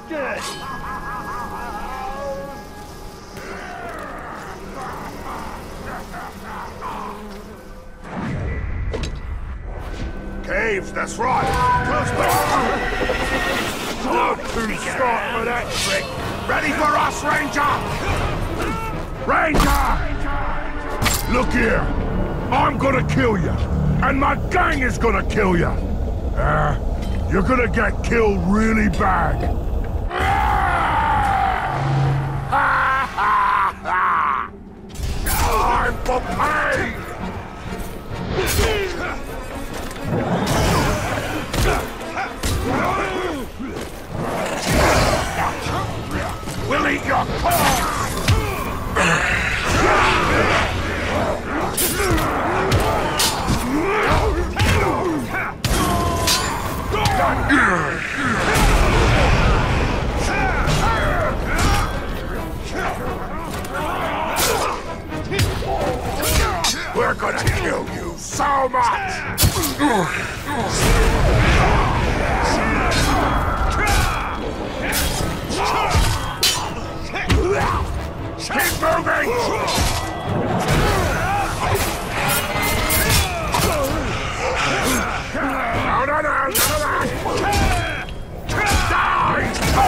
Caves, that's right. Not too smart for that trick. Ready for us, Ranger? Ranger! Look here. I'm gonna kill you. And my gang is gonna kill you. You're gonna get killed really bad. Time for pain! We'll eat your corpse! We're gonna kill you so much! Keep moving! No, none of that! Die!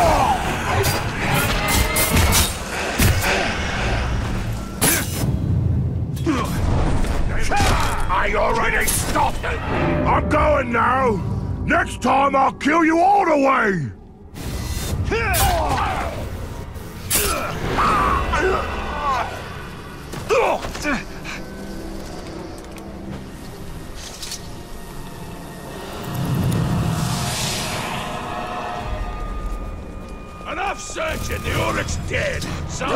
I already stopped it! I'm going now! Next time I'll kill you all the way! Enough searching, the Uruk's dead! So...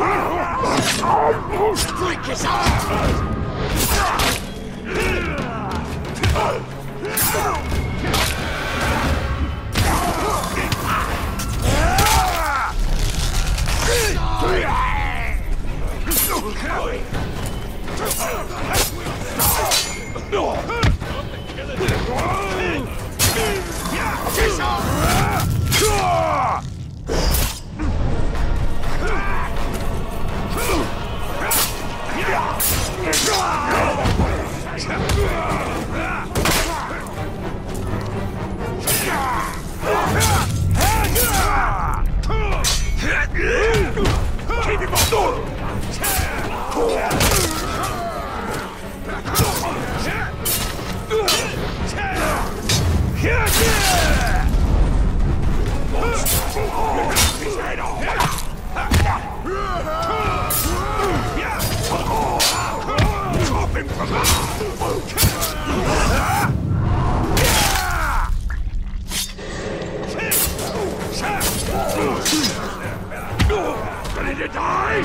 Strike his arm! Ready to die?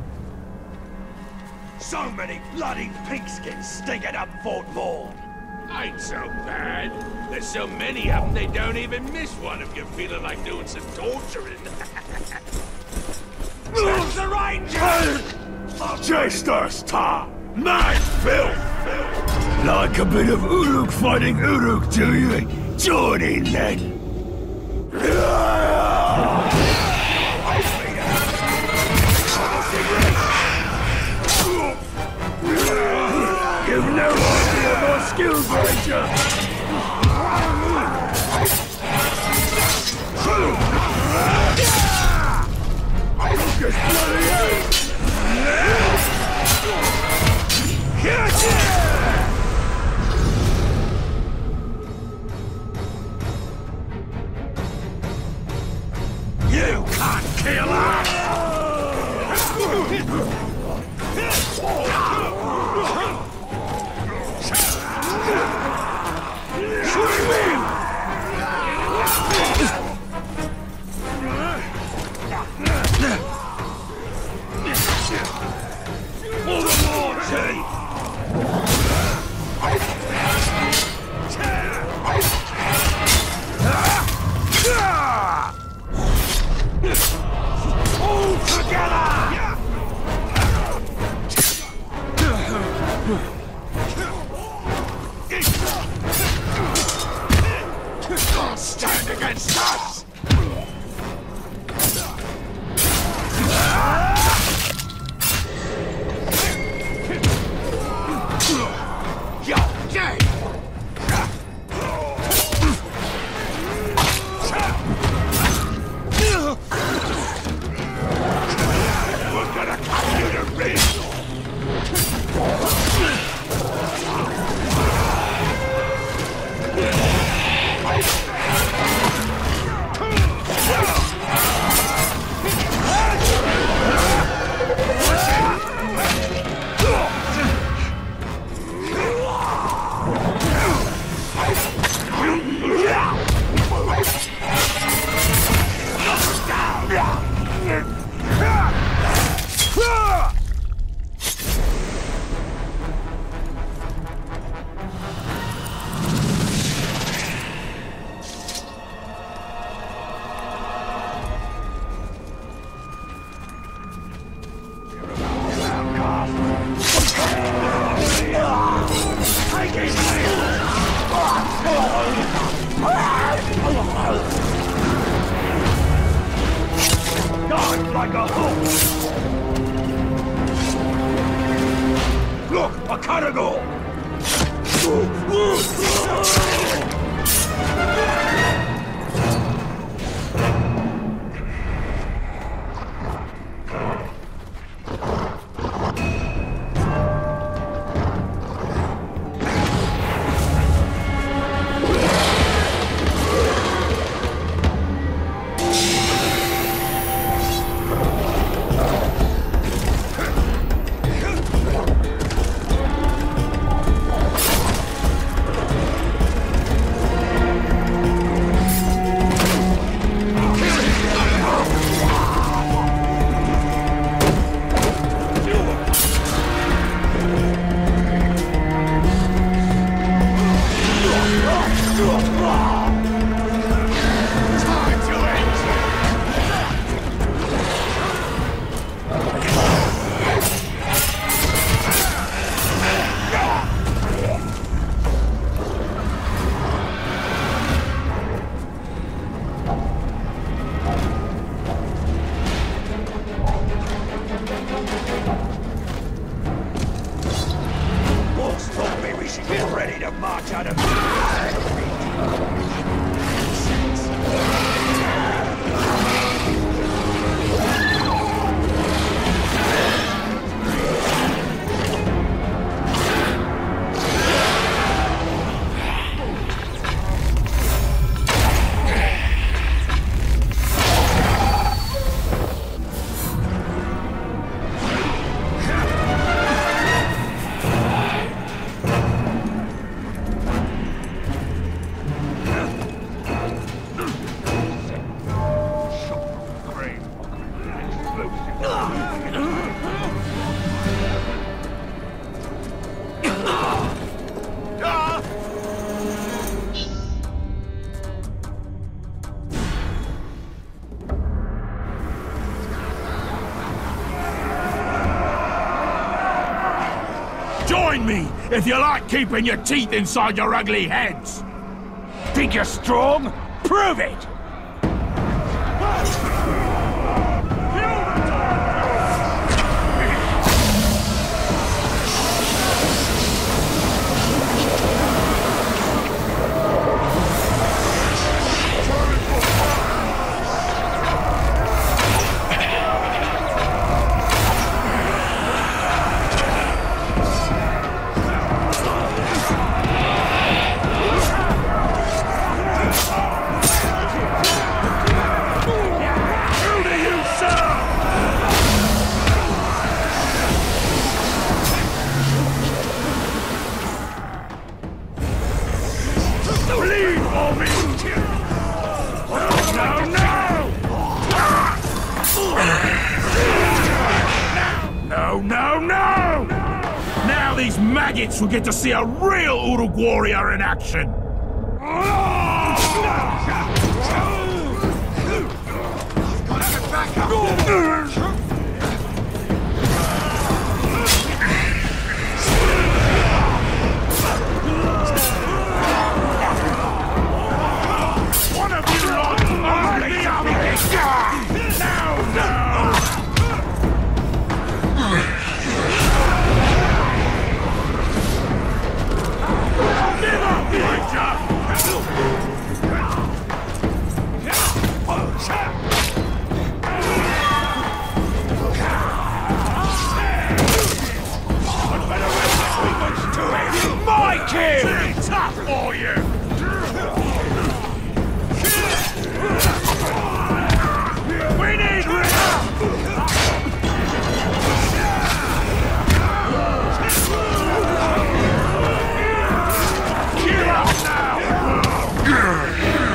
So many bloody pigskins stinking up Fort Vaughn. Ain't so bad. There's so many of them, they don't even miss one if you're feeling like doing some torturing. That's the ranger! Jester's tar! Mad filth! Like a bit of Uruk fighting Uruk, do you? Join in then! You've no idea of our skills, Ranger! Lucas, bloody hell! You can't kill us! All together! Don't stand against us! You're dead! We're gonna cut you to rings! God, like a hook! Look, a cargo! join me if you like keeping your teeth inside your ugly heads. Think you're strong? Prove it! No! Now these maggots will get to see a real Uruk warrior in action! One of you lot are the other! No! My kill! Tough for you! We need Give up now!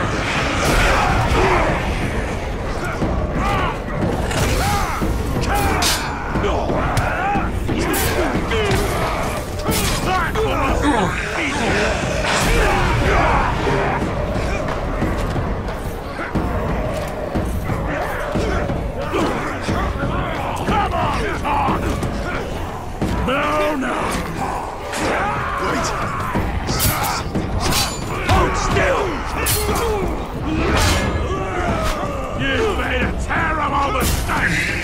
No! Wait! Hold still! You made a terrible mistake!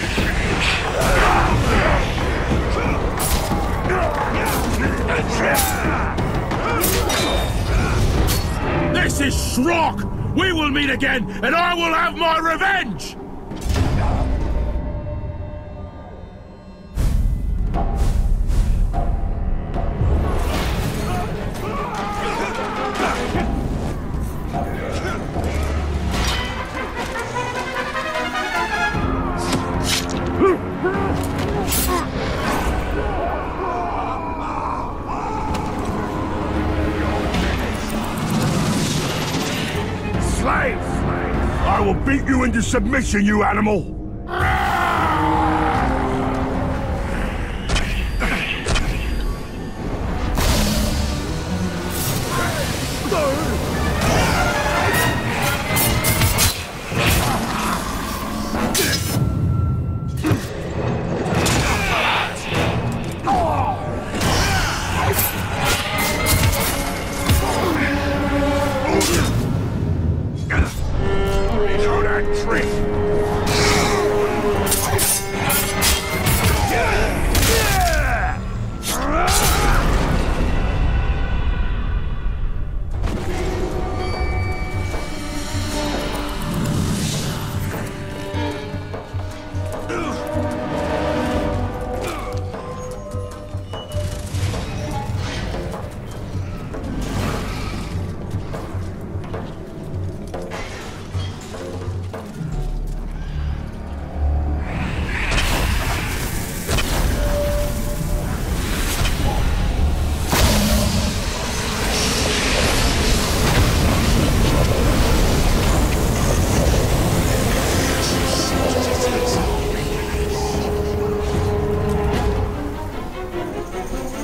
This is Shrok! We will meet again, and I will have my revenge! Slave! I will beat you into submission, you animal!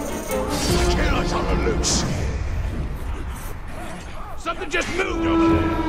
Something just moved over there!